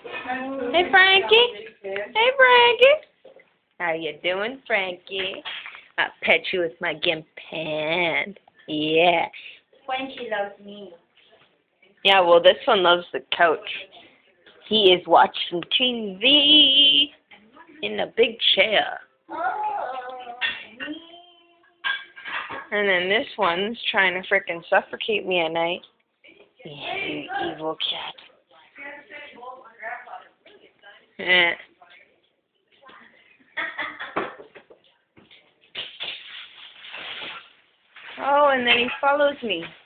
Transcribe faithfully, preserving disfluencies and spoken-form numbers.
Hey, Frankie. Hey, Frankie. How you doing, Frankie? I'll pet you with my gimp hand. Yeah. Frankie loves me. Yeah, well, this one loves the couch. He is watching T V in a big chair. And then this one's trying to frickin' suffocate me at night. Yeah, you evil cat. Eh. Oh, and then he follows me.